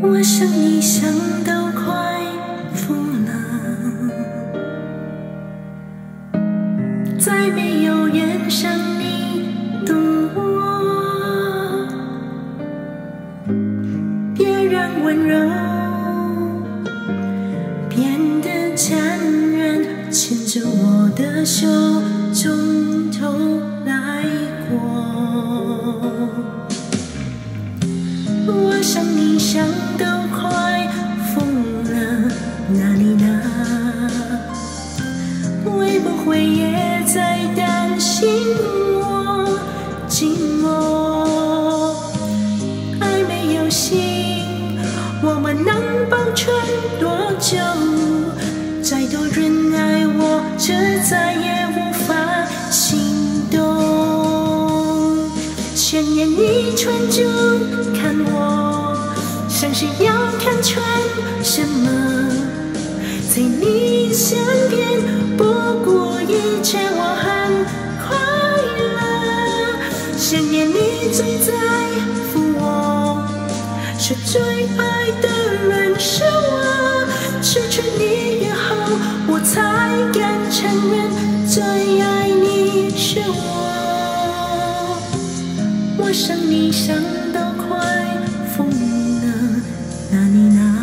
我想你想到快疯了，再没有人像你懂我，别让温柔变得残忍，牵着我的手从头来过。我想你想都快疯了，哪里呢？会不会也在担心我寂寞？爱没有心，我们能保存多久？再多人爱我，这再也无法心动。千言一串就看我，像是要看穿什么？在你身边，不顾一切，我很快乐。想念你最在乎我，说最爱的人是我。失去你以后，我才敢承认最爱你是我。我想你想到快疯了，哪里呢？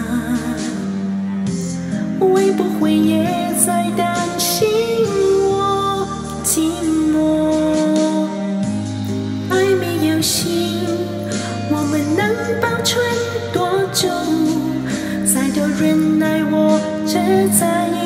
会不会也在担心我寂寞？爱没有心，我们能保存多久？再多人爱我，这再也